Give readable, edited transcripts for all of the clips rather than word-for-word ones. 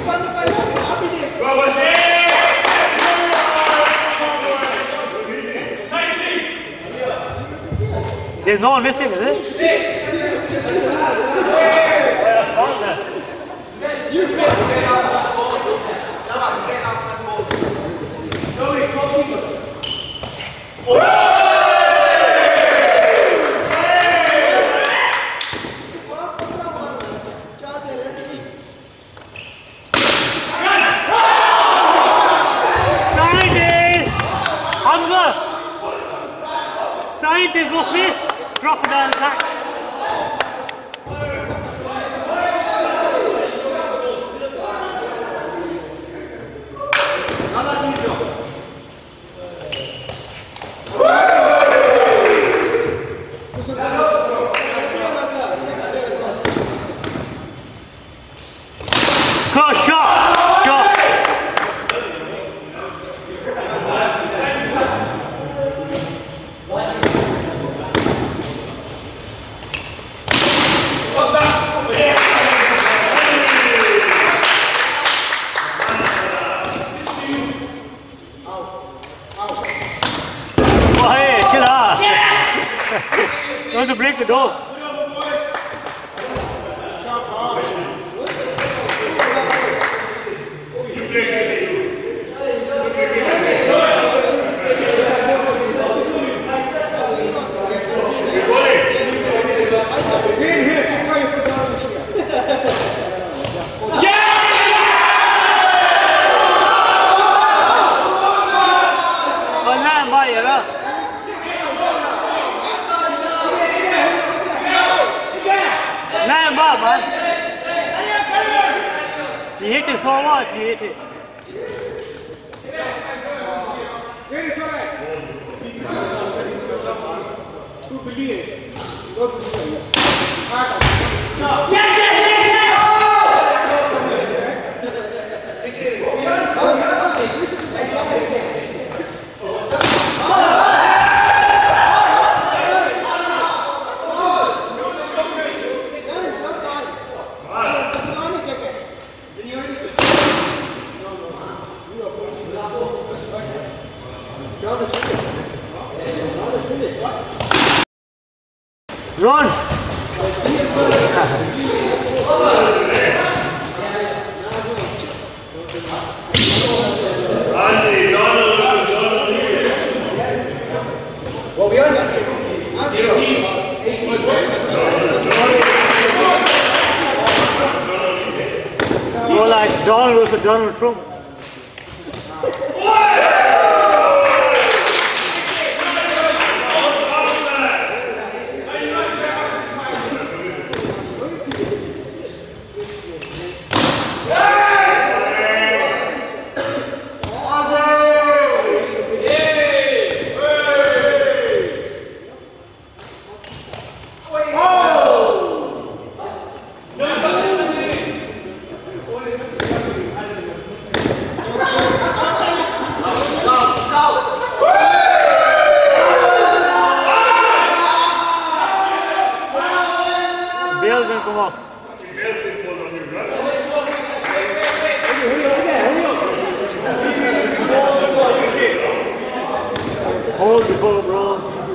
There's no one missing, is it? Scientist, what's this? Crocodile attack. Close shot. Going to break the door. You hit it so much, you hit it. Run! What we on? More like Donald versus Donald Trump. Bale's gonna come off. Hold the ball, bro.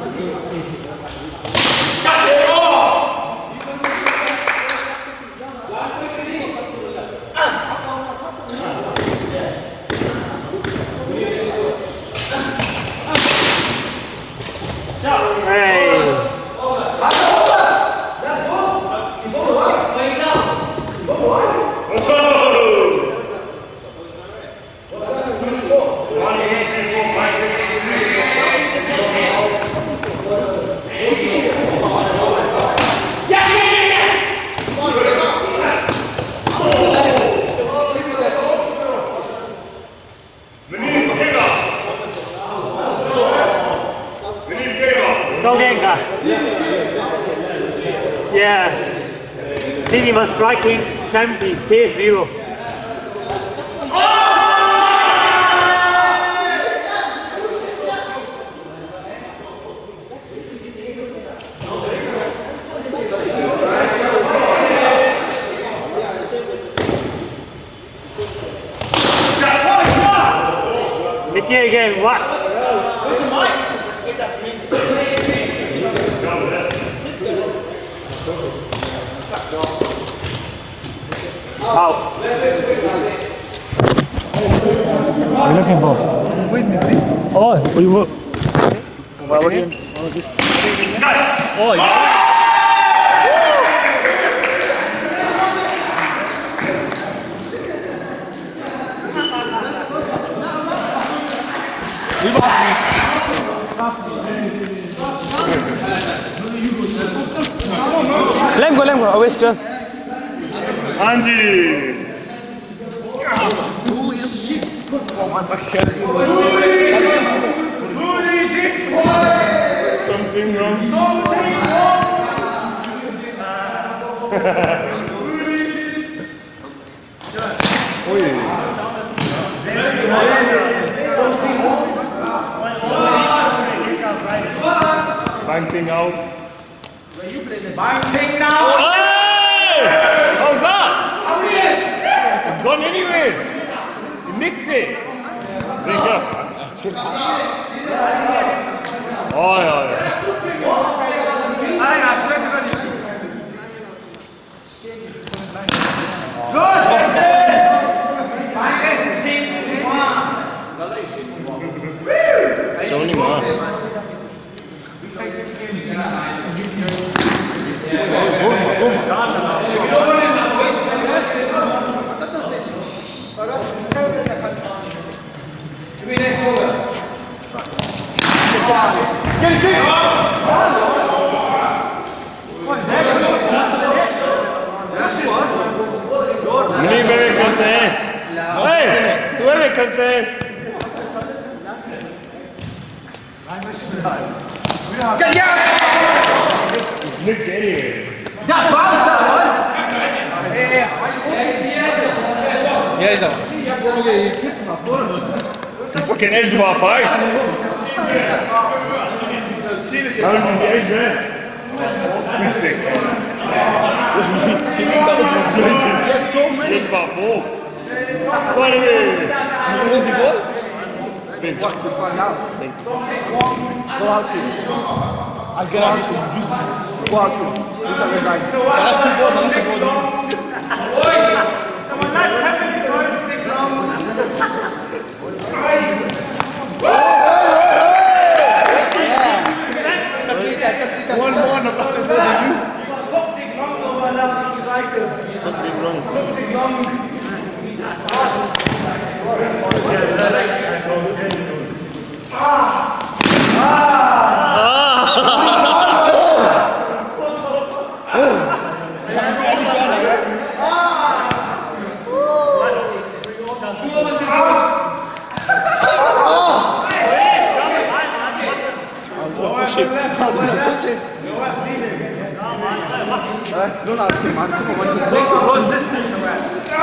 Yeah. I think he was striking 70, pace 0. again. What? Out. What are you looking for? Oh, we work. What are you? Oh, this. Oh, yeah. Let him go, always good. Angie! Something wrong. Banting out. Banting now! Hey! How's that? It's gone anyway. You nicked it. Zinga. Oh, yeah. Don't even know. नहीं मेरे चलते हैं तुम्हें चलते हैं Nick anyway. Yeah, he's You fucking edged about 5. How did you edge there? so many. It's about 4. Quite a bit. What was the goal? Spin. Go out to. I'll get out just to do. Go out to. That's 2 balls, that's 2 balls. One more on the plastic than you. Something wrong over there, these strikers. Something wrong. Something wrong. Don't ask him, man. Come on, man. Run distance around.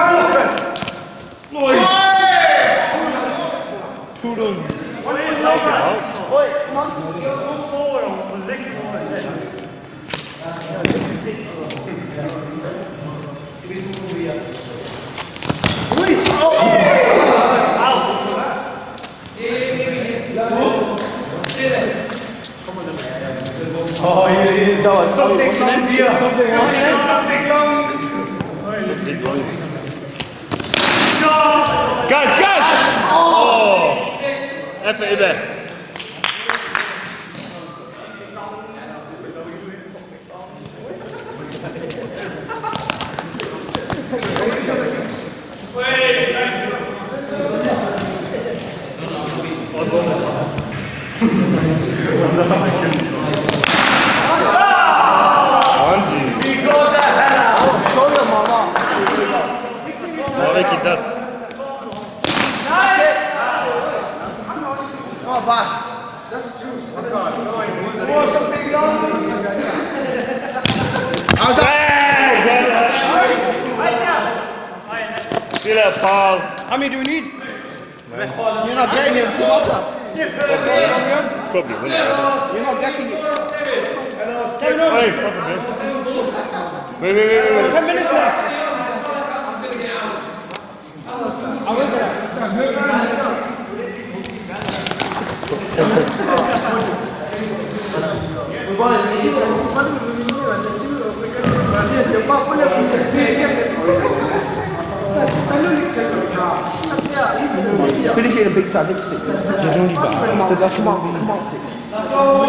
Two runs. Oh, he is. Something wrong here. Something wrong. Something wrong. Catch! Oh! Effort in there. He does. Oh, back. That's true. See that foul. How many do we need? You're not getting it. Water. Probably win it. You're not getting it. Wait. 10 minutes left. Finish it in a big time. You don't need that. That's come on.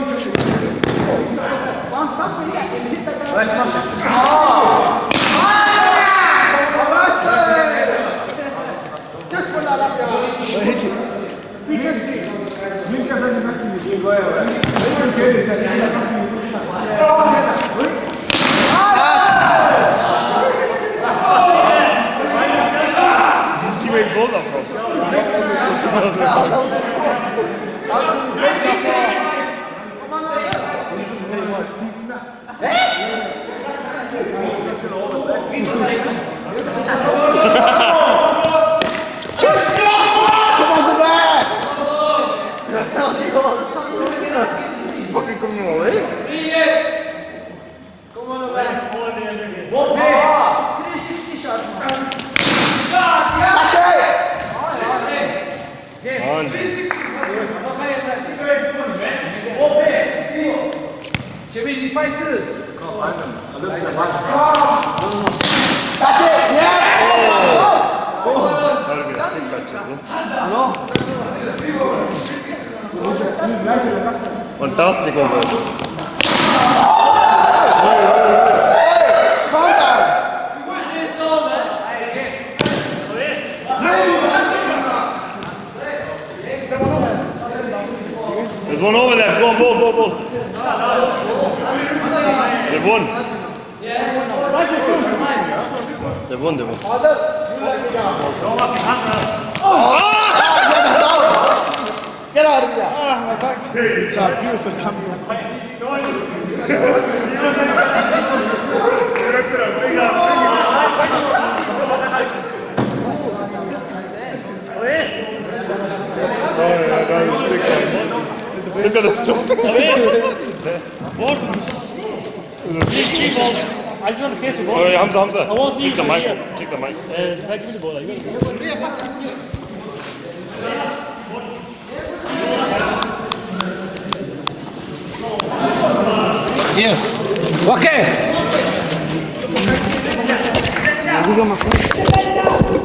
You see where goals are from? Fucking coming away. On. That would be a sick catch, fantastic over. There's one over there. Go on, ball. They've won. They've won. Get out of here. It's a beautiful camera. Look at this jump. I just want to face the ball. Oh, yeah, Hamza. I want to Take the use mic. it. Take the mic. Give me the ball. Like, Yeah. Okay.